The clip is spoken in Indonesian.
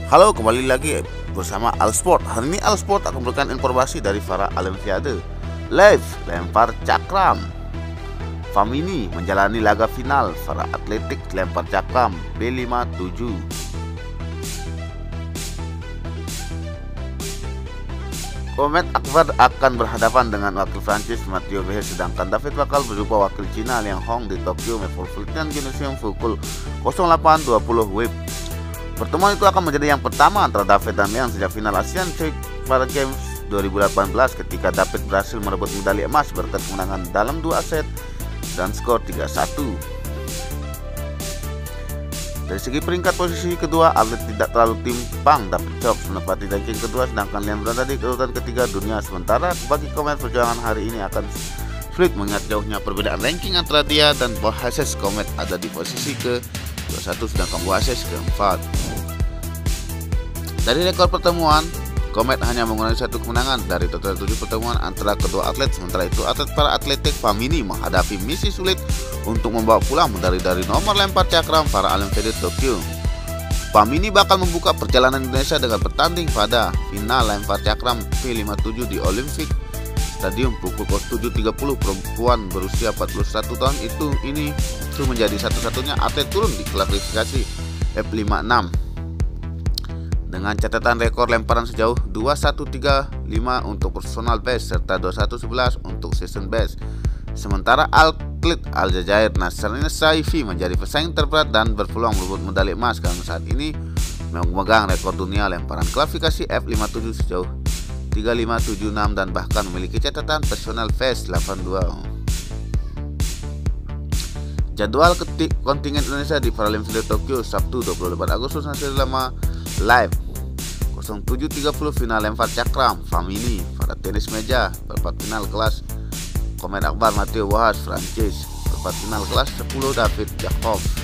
Halo, kembali lagi bersama Alsport. Hari ini Alsport akan memberikan informasi dari para Olimpiade. Live lempar cakram. Famini menjalani laga final para atletik lempar cakram B57. Comet Akbar akan berhadapan dengan wakil Prancis Mathieu Vauclair, sedangkan David bakal berjumpa wakil Cina Liang Hong di Tokyo Metropolitan Gymnasium pukul 08.20 WIB. Pertemuan itu akan menjadi yang pertama antara David dan Liang sejak final Asian Para Games 2018 ketika David berhasil merebut medali emas berkat kemenangan dalam 2 set dan skor 3-1. Dari segi peringkat posisi kedua, atlet tidak terlalu timpang. David Phelps menempati ranking kedua, sedangkan Liang berada di urutan ketiga dunia. Sementara bagi Comet, perjuangan hari ini akan sulit mengingat jauhnya perbedaan ranking antara dia dan Bouhasses. Comet ada di posisi ke-21 sedangkan Bouhasses ke-4. Dari rekor pertemuan, Comet hanya mengurangi 1 kemenangan dari total 7 pertemuan antara kedua atlet. Sementara itu, atlet para atletik Famini menghadapi misi sulit untuk membawa pulang medali dari nomor lempar cakram para Olimpiade Tokyo. Famini bakal membuka perjalanan Indonesia dengan bertanding pada final lempar cakram P57 di Olympic Stadium pukul 7.30. Perempuan berusia 41 tahun itu menjadi satu-satunya atlet turun di klasifikasi F56 dengan catatan rekor lemparan sejauh 2135 untuk personal best serta 2111 untuk season best. Sementara atlet Aljazair Nasrani Saifi menjadi pesaing terberat dan berpeluang merebut medali emas karena saat ini memegang rekor dunia lemparan klasifikasi F57 sejauh 3576 dan bahkan memiliki catatan personal best 82. Jadwal kontingen Indonesia di Paralimpiade Tokyo Sabtu 28 Agustus nanti selama live 07.30 final lempar cakram Famini pada tenis meja perempat final kelas Comet Akbar Mathieu Vauclair Prancis, perempat final kelas 10 David Jacob.